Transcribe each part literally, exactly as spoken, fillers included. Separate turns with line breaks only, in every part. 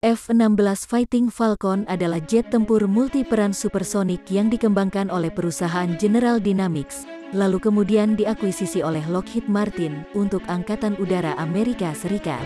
F enam belas Fighting Falcon adalah jet tempur multiperan supersonik yang dikembangkan oleh perusahaan General Dynamics, lalu kemudian diakuisisi oleh Lockheed Martin untuk Angkatan Udara Amerika Serikat.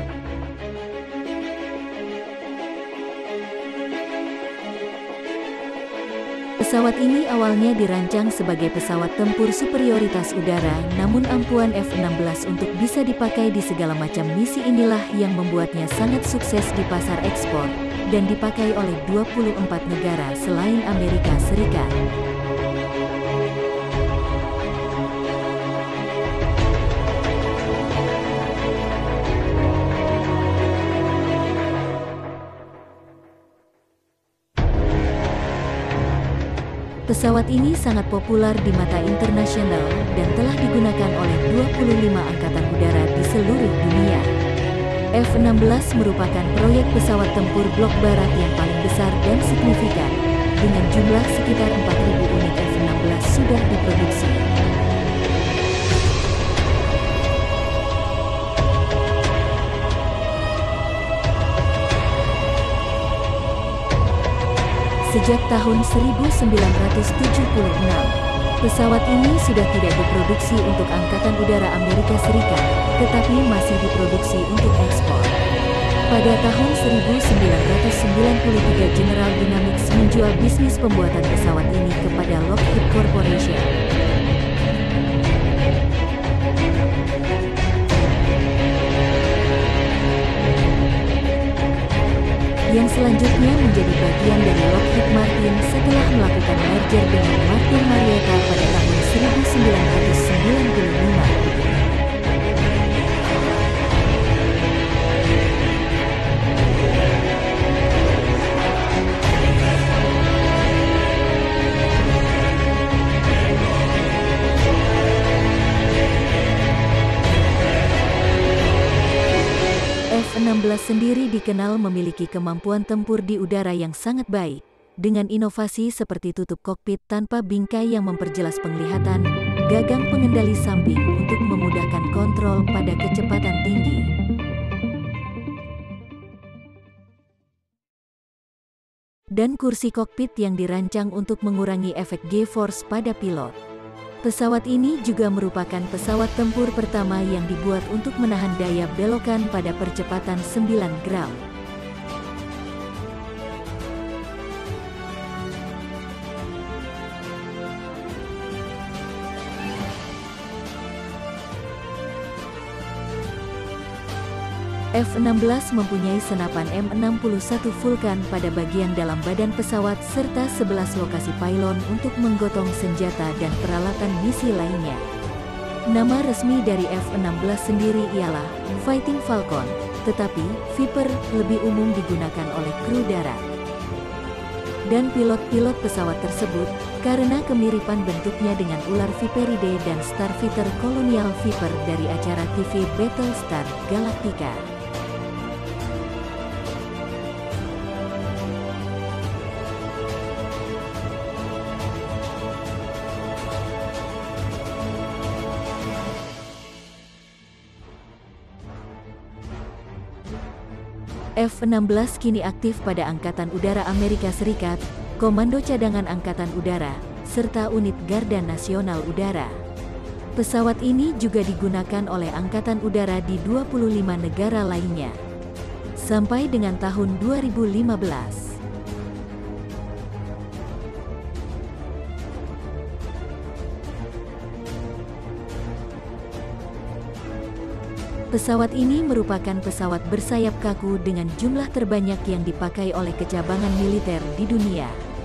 Pesawat ini awalnya dirancang sebagai pesawat tempur superioritas udara, namun ampuan F enam belas untuk bisa dipakai di segala macam misi inilah yang membuatnya sangat sukses di pasar ekspor, dan dipakai oleh dua puluh empat negara selain Amerika Serikat. Pesawat ini sangat populer di mata internasional dan telah digunakan oleh dua puluh lima angkatan udara di seluruh dunia. F enam belas merupakan proyek pesawat tempur blok barat yang paling besar dan signifikan, dengan jumlah sekitar empat ribu unit F enam belas sudah diproduksi. Sejak tahun seribu sembilan ratus tujuh puluh enam, pesawat ini sudah tidak diproduksi untuk Angkatan Udara Amerika Serikat, tetapi masih diproduksi untuk ekspor. Pada tahun seribu sembilan ratus sembilan puluh tiga, General Dynamics menjual bisnis pembuatan pesawat ini kepada Lockheed Corporation. Yang selanjutnya menjadi bagian dari Lockheed Martin setelah melakukan merger dengan Martin Marietta pada tahun seribu sembilan ratus sembilan puluh lima. F enam belas sendiri dikenal memiliki kemampuan tempur di udara yang sangat baik, dengan inovasi seperti tutup kokpit tanpa bingkai yang memperjelas penglihatan, gagang pengendali samping untuk memudahkan kontrol pada kecepatan tinggi, dan kursi kokpit yang dirancang untuk mengurangi efek G-force pada pilot. Pesawat ini juga merupakan pesawat tempur pertama yang dibuat untuk menahan daya belokan pada percepatan sembilan gram. F enam belas mempunyai senapan M enam puluh satu Vulcan pada bagian dalam badan pesawat serta sebelas lokasi pylon untuk menggotong senjata dan peralatan misi lainnya. Nama resmi dari F enam belas sendiri ialah Fighting Falcon, tetapi Viper lebih umum digunakan oleh kru darat dan pilot-pilot pesawat tersebut karena kemiripan bentuknya dengan ular Viperidae dan Starfighter Colonial Viper dari acara T V Battlestar Galactica. F enam belas kini aktif pada Angkatan Udara Amerika Serikat, Komando Cadangan Angkatan Udara, serta unit Garda Nasional Udara. Pesawat ini juga digunakan oleh Angkatan Udara di dua puluh lima negara lainnya. Sampai dengan tahun dua ribu lima belas. Pesawat ini merupakan pesawat bersayap kaku dengan jumlah terbanyak yang dipakai oleh kecabangan militer di dunia.